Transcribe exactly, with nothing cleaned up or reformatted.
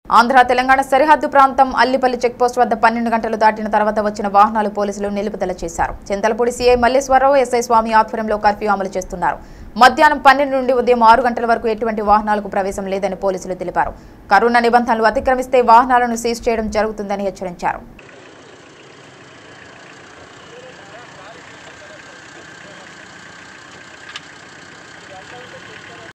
ఆంధ్ర తెలంగాణ సరిహద్దు ప్రాంతం అల్లిపల్లి చెక్పోస్ట్ వద్ద పన్నెండు గంటలు దాటిన తర్వాత వచ్చిన వాహనాలు పోలీసులు నిలుపుదల చేశారు. చింతలపూడి సీఐ మల్లేశ్వరరావు, ఎస్ఐ స్వామి ఆధ్వర్యంలో కర్ఫ్యూ అమలు చేస్తున్నారు. మధ్యాహ్నం పన్నెండు నుండి ఉదయం ఆరు గంటల వరకు ఎటువంటి వాహనాలకు ప్రవేశం లేదని పోలీసులు తెలిపారు. కరోనా నిబంధనలు అతిక్రమిస్తే వాహనాలను సీజ్ చేయడం జరుగుతుందని హెచ్చరించారు.